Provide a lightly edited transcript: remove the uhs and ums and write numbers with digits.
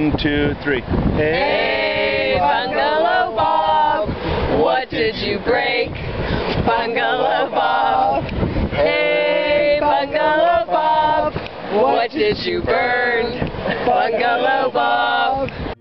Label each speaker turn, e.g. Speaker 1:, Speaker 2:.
Speaker 1: 1, 2, 3.
Speaker 2: Hey, Bungalow Bob, what did you break? Bungalow Bob. Hey, Bungalow Bob, what did you burn? Bungalow Bob.